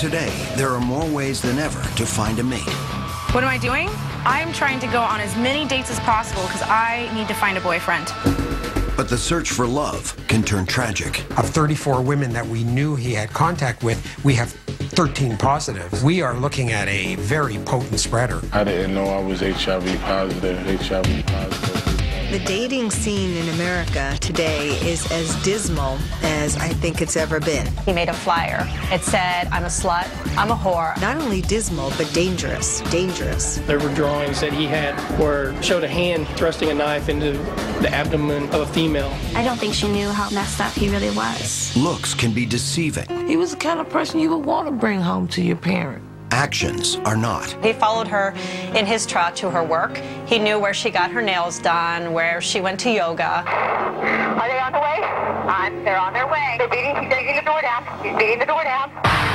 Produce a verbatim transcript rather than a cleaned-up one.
Today, there are more ways than ever to find a mate. What am I doing? I'm trying to go on as many dates as possible because I need to find a boyfriend. But the search for love can turn tragic. Of thirty-four women that we knew he had contact with, we have thirteen positives. We are looking at a very potent spreader. I didn't know I was H I V positive, H I V positive. The dating scene in America today is as dismal as I think it's ever been. He made a flyer. It said, I'm a slut, I'm a whore. Not only dismal, but dangerous. Dangerous. There were drawings that he had where showed a hand thrusting a knife into the abdomen of a female. I don't think she knew how messed up he really was. Looks can be deceiving. He was the kind of person you would want to bring home to your parent. Actions are not. He followed her in his truck to her work. He knew where she got her nails done, where she went to yoga. Are they on the way? Uh, they're on their way. They're beating, he's beating the door down. He's beating the door down.